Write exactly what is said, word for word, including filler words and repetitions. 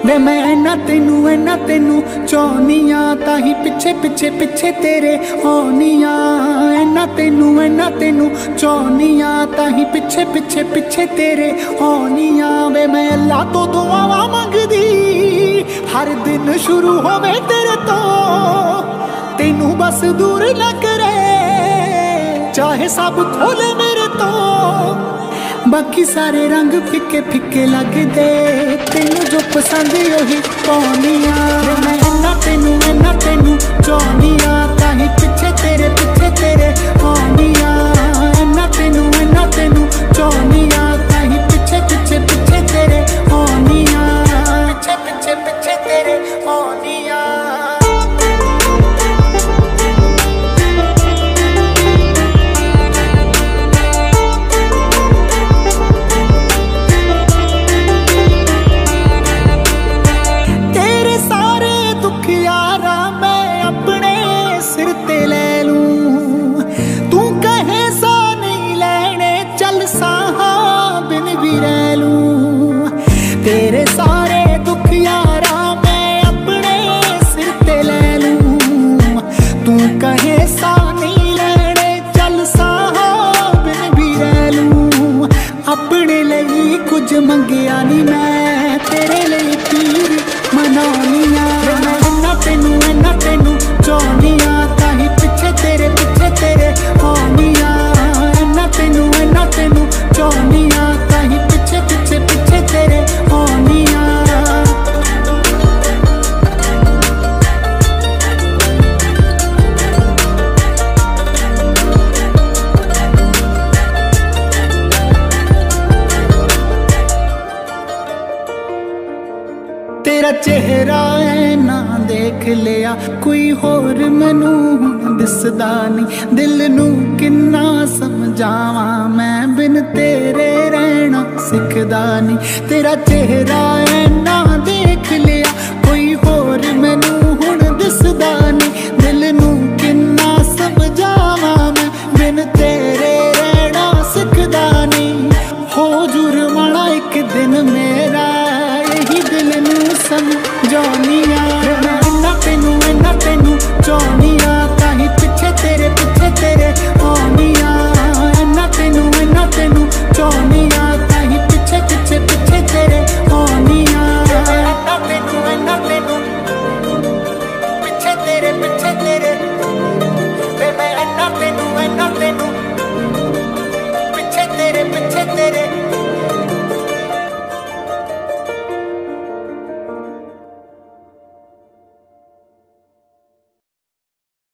वे मैं इन्ना तेनू इन्ना तेनू चाहनिया, ताही पिछे पिछे पिछे तेरे आनिया। इन्ना तेनू इन्ना तेनू चाहनिया, ताही पिछे पिछे पिछे तेरे आनिया। वे मैं अल्लाह तो दुआवां मंगदी, हर दिन शुरू होवे तेरे तो, तेनू बस दूर न करे, चाहे सब खोले मेरे तो। बाकी सारे रंग फिके फिके लगदे, तेनू जो पसंद ओही पाउनिया। मैं इन्ना तेनू इन्ना तेनू चाहनिया, ताही पिछे तेरे पिछे तेरे आनिया। इन्ना तेनू इन्ना तेनू चाहनिया, ताही पिछे पिछे पिछे तेरे आनिया। पिछे पिछे पिछे तेरे आनिया। तेरे सारे दुख यारा मैं अपने सिर ते ले लूं, तू कहे सा नहीं लेने चल साहा बिन भी रह लूं। अपने लिए कुछ मंगिया नहीं मैं, तेरे लिए पीर मनानिया। मैं इन्ना तेनू इन्ना तेनू चाहनिया, ताही पिछे तेरे पिछे तेरे आनिया। इन्ना तेनू इन्ना तेनू चाहनिया, ताही पिछे पिछे पिछे तेरे आनिया। तेरा चेहरा है ना देख लिया कोई होर, मैनू दिसदा नहीं दिल नू किन्ना समझावा मैं, बिन तेरे रहना सिखदा नहीं। तेरा चेहरा है ना देख लिया कोई होर, मैनू हुण दिसदा नहीं दिल नू किन्ना समझावा मैं, बिन तेरे रहना सिखदा नहीं। हो जुर्माना एक दिन मेरा, यही दिल नू समझानिया।